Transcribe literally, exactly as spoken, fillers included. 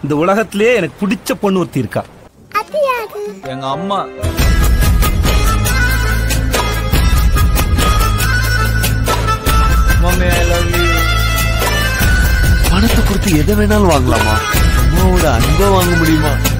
இந்த உலகத்திலே எனக்கு பிடிச்ச பொண்ணு ஒருத்தி இருக்கா. எங்க அம்மா. Mummy I love you. பணத்தை கொடுத்து எதை வேணாலும் வாங்கலாமா? அம்மாவோட அன்பை வாங்க முடியுமா?